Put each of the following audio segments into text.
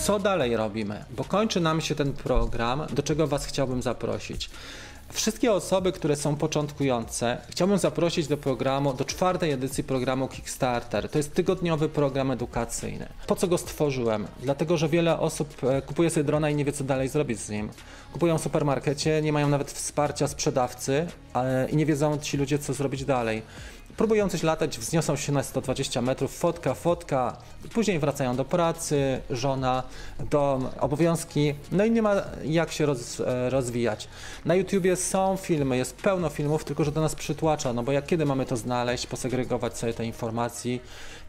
co dalej robimy? Bo kończy nam się ten program, do czego Was chciałbym zaprosić. Wszystkie osoby, które są początkujące, chciałbym zaprosić do programu, do 4. edycji programu Kickstarter. To jest tygodniowy program edukacyjny. Po co go stworzyłem? Dlatego, że wiele osób kupuje sobie drona i nie wie, co dalej zrobić z nim. Kupują w supermarkecie, nie mają nawet wsparcia sprzedawcy i nie wiedzą ci ludzie, co zrobić dalej. Próbują coś latać, wzniosą się na 120 metrów, fotka, później wracają do pracy, żona, dom, obowiązki, no i nie ma jak się rozwijać. Na YouTubie są filmy, jest pełno filmów, tylko że do nas przytłacza, no bo kiedy mamy to znaleźć, posegregować sobie te informacje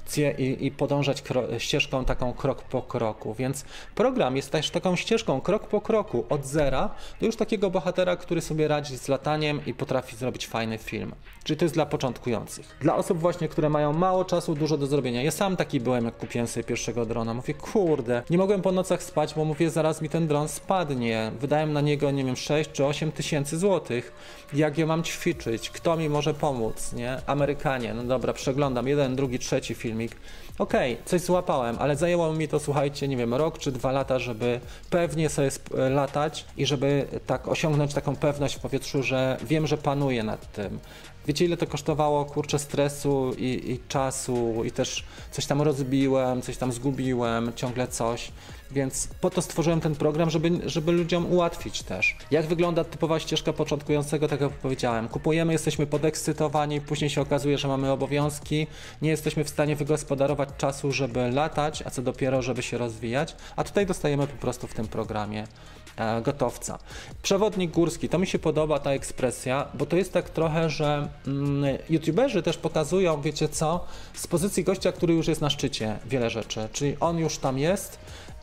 i podążać ścieżką taką krok po kroku, więc program jest też taką ścieżką krok po kroku, od zera do już takiego bohatera, który sobie radzi z lataniem i potrafi zrobić fajny film. Czyli to jest dla początkujących. Dla osób właśnie, które mają mało czasu, dużo do zrobienia. Ja sam taki byłem, jak kupiłem sobie pierwszego drona. Mówię, kurde, nie mogłem po nocach spać, bo mówię, zaraz mi ten dron spadnie. Wydałem na niego, nie wiem, 6 czy 8 tysięcy złotych. Jak ja mam ćwiczyć? Kto mi może pomóc, nie? Amerykanie. No dobra, przeglądam jeden, drugi, trzeci filmik. Okej, coś złapałem, ale zajęło mi to, słuchajcie, nie wiem, rok czy 2 lata, żeby pewnie sobie latać i żeby tak osiągnąć taką pewność w powietrzu, że wiem, że panuję nad tym. Wiecie, ile to kosztowało, kurczę, stresu i czasu i też coś tam rozbiłem, coś tam zgubiłem, ciągle coś. Więc po to stworzyłem ten program, żeby ludziom ułatwić też. Jak wygląda typowa ścieżka początkującego, tak jak powiedziałem. Kupujemy, jesteśmy podekscytowani, później się okazuje, że mamy obowiązki, nie jesteśmy w stanie wygospodarować czasu, żeby latać, a co dopiero, żeby się rozwijać, a tutaj dostajemy po prostu w tym programie gotowca. Przewodnik górski, to mi się podoba ta ekspresja, bo to jest tak trochę, że youtuberzy też pokazują, wiecie co, z pozycji gościa, który już jest na szczycie wiele rzeczy, czyli on już tam jest,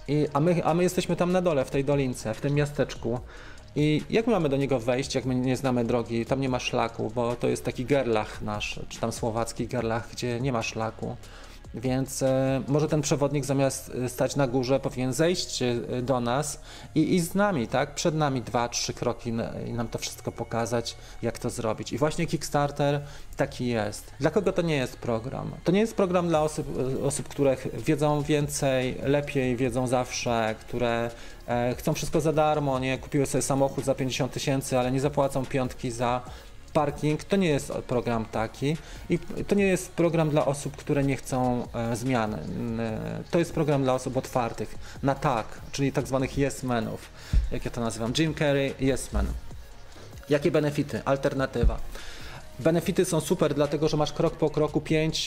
a my jesteśmy tam na dole, w tej dolince, w tym miasteczku. I jak my mamy do niego wejść, jak my nie znamy drogi, tam nie ma szlaku, bo to jest taki gerlach nasz, czy tam słowacki gerlach, gdzie nie ma szlaku. Więc może ten przewodnik zamiast stać na górze powinien zejść do nas i iść z nami, tak? Przed nami 2-3 kroki i nam to wszystko pokazać, jak to zrobić. I właśnie Kickstarter taki jest. Dla kogo to nie jest program? To nie jest program dla osób, które wiedzą więcej, lepiej wiedzą zawsze, które chcą wszystko za darmo, nie? Kupiły sobie samochód za 50 tysięcy, ale nie zapłacą piątki za parking. To nie jest program taki i to nie jest program dla osób, które nie chcą zmian. To jest program dla osób otwartych na tak, czyli tak zwanych yes menów, jak ja to nazywam. Jim Carrey, yes man. Jakie benefity? Alternatywa. Benefity są super, dlatego że masz krok po kroku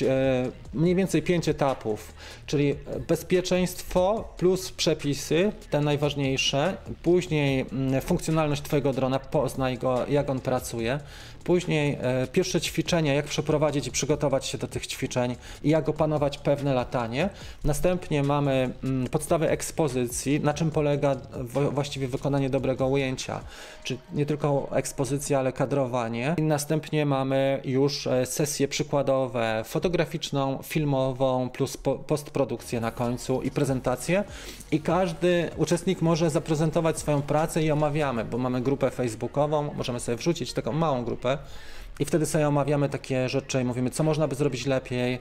mniej więcej 5 etapów, czyli bezpieczeństwo plus przepisy, te najważniejsze, później funkcjonalność Twojego drona, poznaj go, jak on pracuje, później pierwsze ćwiczenia, jak przeprowadzić i przygotować się do tych ćwiczeń i jak opanować pewne latanie. Następnie mamy podstawy ekspozycji, na czym polega właściwie wykonanie dobrego ujęcia, czyli nie tylko ekspozycja, ale kadrowanie. I następnie mamy już sesje przykładowe, fotograficzną, filmową, plus postprodukcję na końcu i prezentację. I każdy uczestnik może zaprezentować swoją pracę i omawiamy, bo mamy grupę facebookową, możemy sobie wrzucić taką małą grupę i wtedy sobie omawiamy takie rzeczy i mówimy, co można by zrobić lepiej,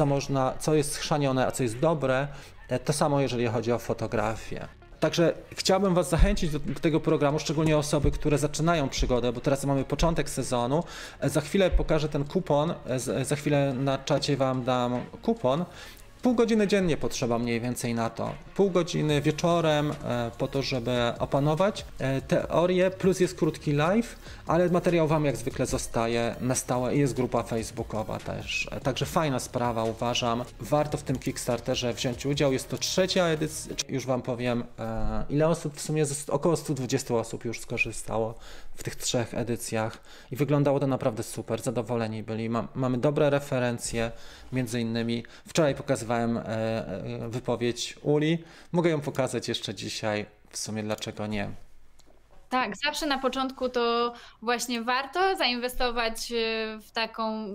co jest schrzanione, a co jest dobre. To samo, jeżeli chodzi o fotografię. Także chciałbym Was zachęcić do tego programu, szczególnie osoby, które zaczynają przygodę, bo teraz mamy początek sezonu. Za chwilę pokażę ten kupon, za chwilę na czacie Wam dam kupon. Pół godziny dziennie potrzeba mniej więcej na to. Pół godziny wieczorem po to, żeby opanować teorię, plus jest krótki live, ale materiał Wam jak zwykle zostaje na stałe i jest grupa facebookowa też. Także fajna sprawa, uważam. Warto w tym Kickstarterze wziąć udział. Jest to 3. edycja. Już Wam powiem, ile osób, w sumie około 120 osób już skorzystało w tych 3 edycjach i wyglądało to naprawdę super, zadowoleni byli. Mamy dobre referencje, między innymi wczoraj pokazywałem wypowiedź Uli, mogę ją pokazać jeszcze dzisiaj, w sumie dlaczego nie. Tak, zawsze na początku to właśnie warto zainwestować w taką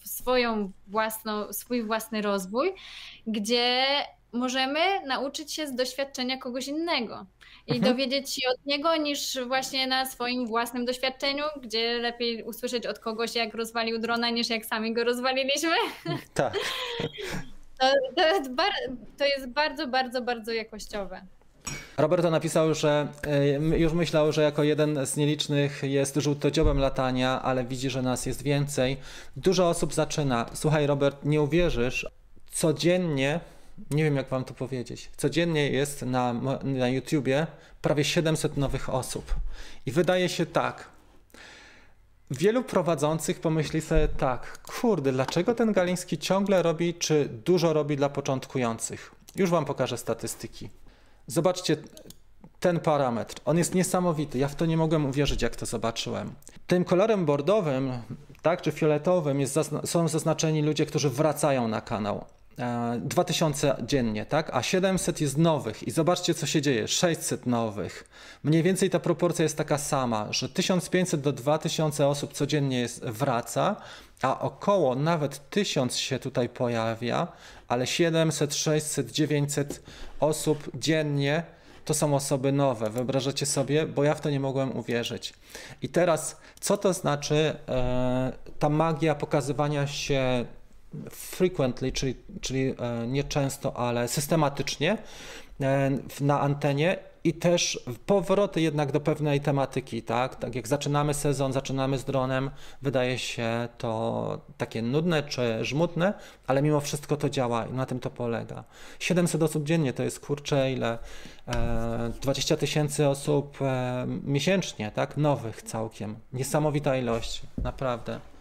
swój własny rozwój, gdzie możemy nauczyć się z doświadczenia kogoś innego i dowiedzieć się od niego niż właśnie na swoim własnym doświadczeniu, gdzie lepiej usłyszeć od kogoś, jak rozwalił drona, niż jak sami go rozwaliliśmy. Tak. To jest bardzo, bardzo, bardzo jakościowe. Roberto napisał, że już myślał, że jako jeden z nielicznych jest żółtodziobem latania, ale widzi, że nas jest więcej. Dużo osób zaczyna. Słuchaj, Robert, nie uwierzysz, codziennie, nie wiem jak wam to powiedzieć, codziennie jest na YouTubie prawie 700 nowych osób. I wydaje się tak, wielu prowadzących pomyśli sobie tak, kurde, dlaczego ten Galiński ciągle robi, czy dużo robi dla początkujących? Już wam pokażę statystyki. Zobaczcie ten parametr. On jest niesamowity. Ja w to nie mogłem uwierzyć, jak to zobaczyłem. Tym kolorem bordowym, tak, czy fioletowym są zaznaczeni ludzie, którzy wracają na kanał. 2000 dziennie, tak? A 700 jest nowych i zobaczcie, co się dzieje. 600 nowych. Mniej więcej ta proporcja jest taka sama, że 1500 do 2000 osób codziennie wraca, a około nawet 1000 się tutaj pojawia, ale 700, 600, 900 osób dziennie to są osoby nowe. Wyobrażacie sobie? Bo ja w to nie mogłem uwierzyć. I teraz, co to znaczy ta magia pokazywania się frequently, czyli nie często, ale systematycznie na antenie i też powroty jednak do pewnej tematyki, tak? Tak jak zaczynamy sezon, zaczynamy z dronem, wydaje się to takie nudne czy żmudne, ale mimo wszystko to działa i na tym to polega. 700 osób dziennie to jest kurczę ile? 20 000 osób miesięcznie, tak? Nowych całkiem. Niesamowita ilość, naprawdę.